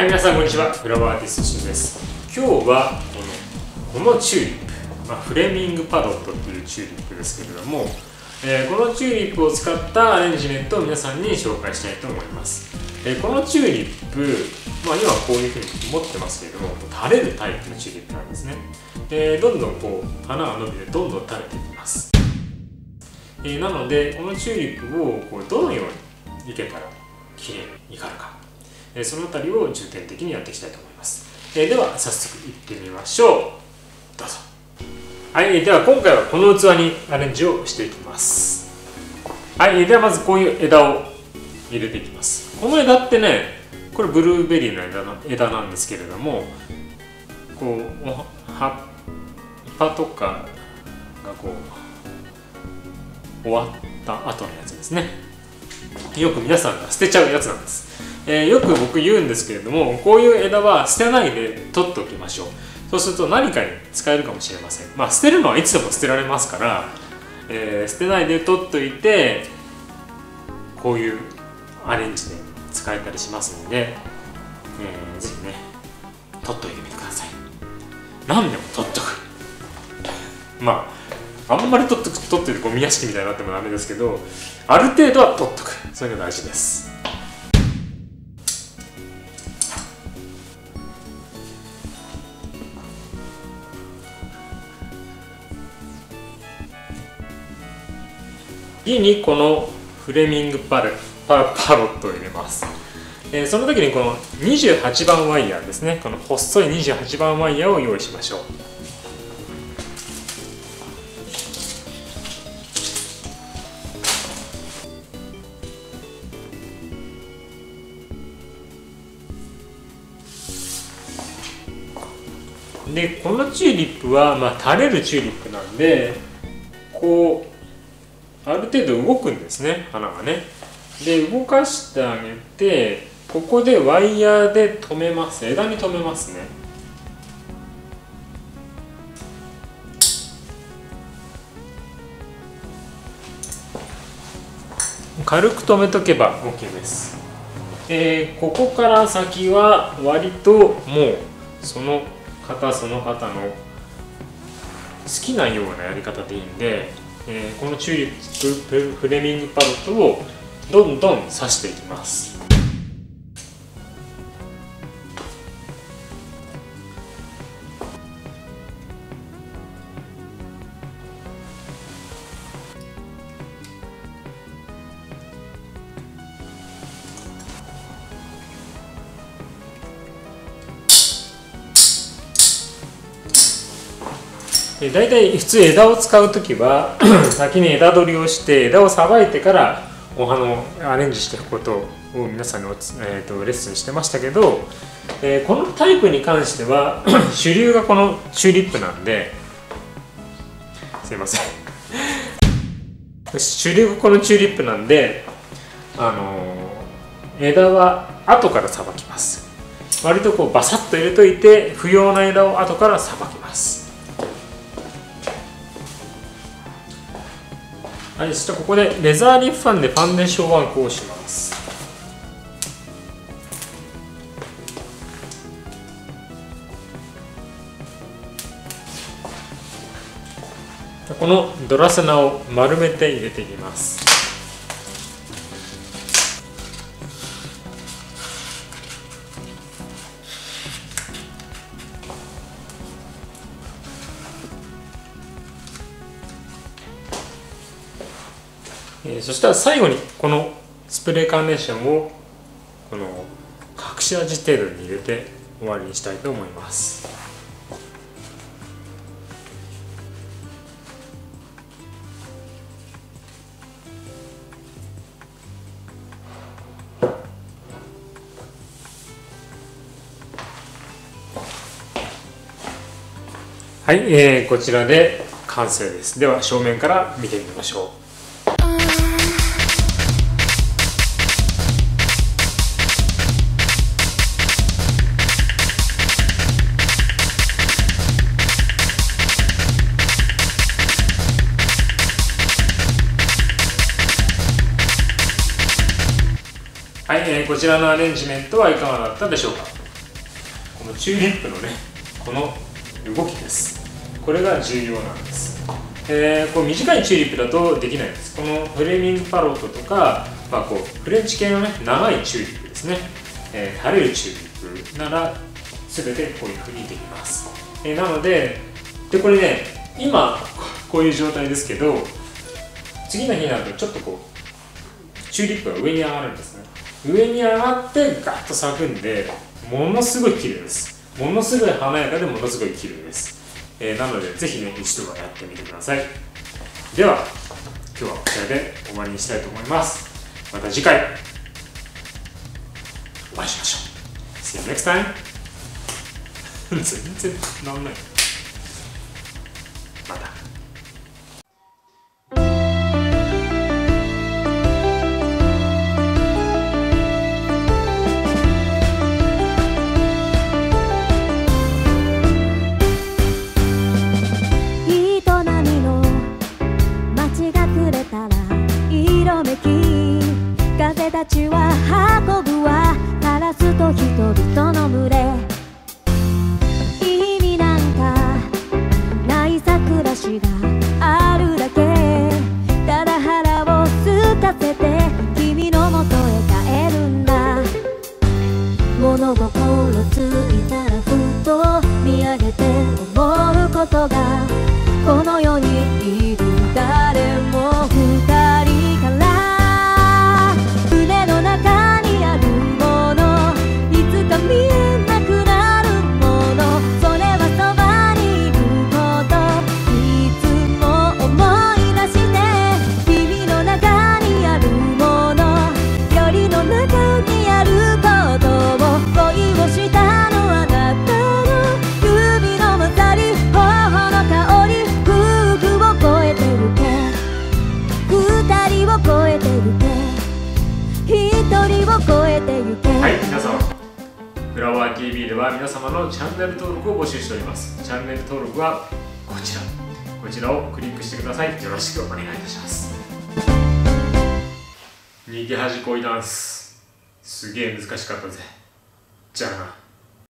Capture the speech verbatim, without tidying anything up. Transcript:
はい、皆さんこんにちは。フラワーアーティストしんです。今日はこのこのチューリップ、まあ、フレミングパロットっていうチューリップですけれども、えー、このチューリップを使ったアレンジメントを皆さんに紹介したいと思います。えー、このチューリップ、まあ、今こういうふうに持ってますけれども、垂れるタイプのチューリップなんですね。えー、どんどんこう花が伸びてどんどん垂れていきます。えー、なのでこのチューリップをこうどのようにいけたらきれいに光るか、えー、そのあたりを重点的にやっていきたいと思います。えー、では早速いってみましょう。どうぞ。はい、では今回はこの器にアレンジをしていきます。はい、ではまずこういう枝を入れていきます。この枝ってね、これブルーベリーの枝な、枝なんですけれども、こう葉っぱとかがこう終わった後のやつですね。よく皆さんが捨てちゃうやつなんです。えー、よく僕言うんですけれども、こういう枝は捨てないで取っておきましょう。そうすると何かに使えるかもしれません。まあ捨てるのはいつでも捨てられますから、えー、捨てないで取っておいてこういうアレンジで使えたりしますので、えー、ぜひね取っておいてみてください。何でも取っとく。まああんまり取って取ってるゴミ屋敷みたいになってもダメですけど、ある程度は取っとく。それが大事です。次にこのフレミングパルパパロットを入れます。えー、その時にこのにじゅうはちばんワイヤーですね、この細いにじゅうはちばんワイヤーを用意しましょう。でこのチューリップは、まあ、垂れるチューリップなんで、こうある程度動くんですね、花がね。で動かしてあげて、ここでワイヤーで留めます。枝に留めますね。軽く留めとけば OK です。えー、ここから先は割ともうその方その方の好きなようなやり方でいいんで、えー、このチューリップフレミングパロットをどんどん刺していきます。だいたい普通枝を使うときは先に枝取りをして枝をさばいてからお花をアレンジしていくことを皆さんに、えー、とレッスンしてましたけど、えー、このタイプに関しては主流がこのチューリップなんで、すいません主流がこのチューリップなんで、あのー、枝は後からさばきます。割とこうバサッと入れといて不要な枝を後からさばきます。はい、そしてここでレザーリッフファンでファンデーションワークをします。このドラセナを丸めて入れていきます。えー、そしたら最後にこのスプレーカーネーションをこの隠し味程度に入れて終わりにしたいと思います。はい、えー、こちらで完成です。では正面から見てみましょう。はい、えー、こちらのアレンジメントはいかがだったでしょうか。 このチューリップのねこの動きです。これが重要なんです。えー、こう短いチューリップだとできないんです。このフレーミングパロットとか、まあ、こうフレンチ系のね長いチューリップですね、えー、垂れるチューリップなら全てこういう風にできます。えー、なのででこれね今こういう状態ですけど、次の日になるとちょっとこうチューリップが上に上がるんですね。上に上がってガッと咲くんで、ものすごい綺麗です。ものすごい華やかでものすごい綺麗です。えー、なのでぜひね一度はやってみてください。では今日はこちらで終わりにしたいと思います。また次回お会いしましょう。See you next time 全然治んない。また。 風立ちは運ぶわ、カラスと人々の群れ。意味なんかないさ暮らしがあるだけ。ただ腹を空かせて君のもとへ帰るんだ。物心ついたらふと見上げて思うことが、この世にいる誰も二人から見えなくなるもの、それはそばにいること。いつも思い出して君の中にあるものよりの中にあることを、恋をしたのあなたの指の混ざり頬の香り、服を越えてるけ二人を越えてるけ一人を越えてゆけ。 はい、皆様フラワー ティーブイ では皆様のチャンネル登録を募集しております。チャンネル登録はこちらこちらをクリックしてください。よろしくお願いいたします。逃げ恥恋ダンスすげえ難しかったぜ。じゃあな。